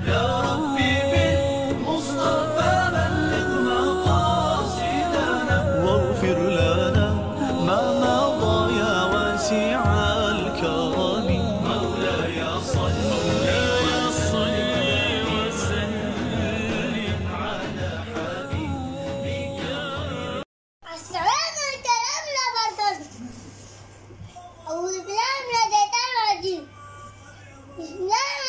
يا ربي بالمصطفى بلغ مقاصدنا واغفر لنا ما مضى يا واسع الكرم. مولاي صل وسلم على حبيبك. السلام عليكم ورحمة الله وبركاته. أعوذ بالله من الشيطان الرجيم. بسم الله